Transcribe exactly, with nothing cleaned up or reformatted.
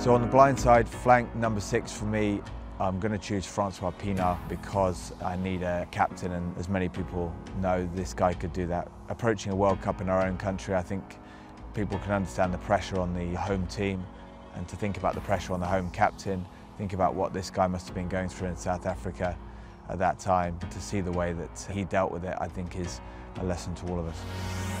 So on the blind side, flank number six for me, I'm going to choose Francois Pienaar because I need a captain, and as many people know, this guy could do that. Approaching a World Cup in our own country, I think people can understand the pressure on the home team, and to think about the pressure on the home captain, think about what this guy must have been going through in South Africa at that time. To see the way that he dealt with it, I think is a lesson to all of us.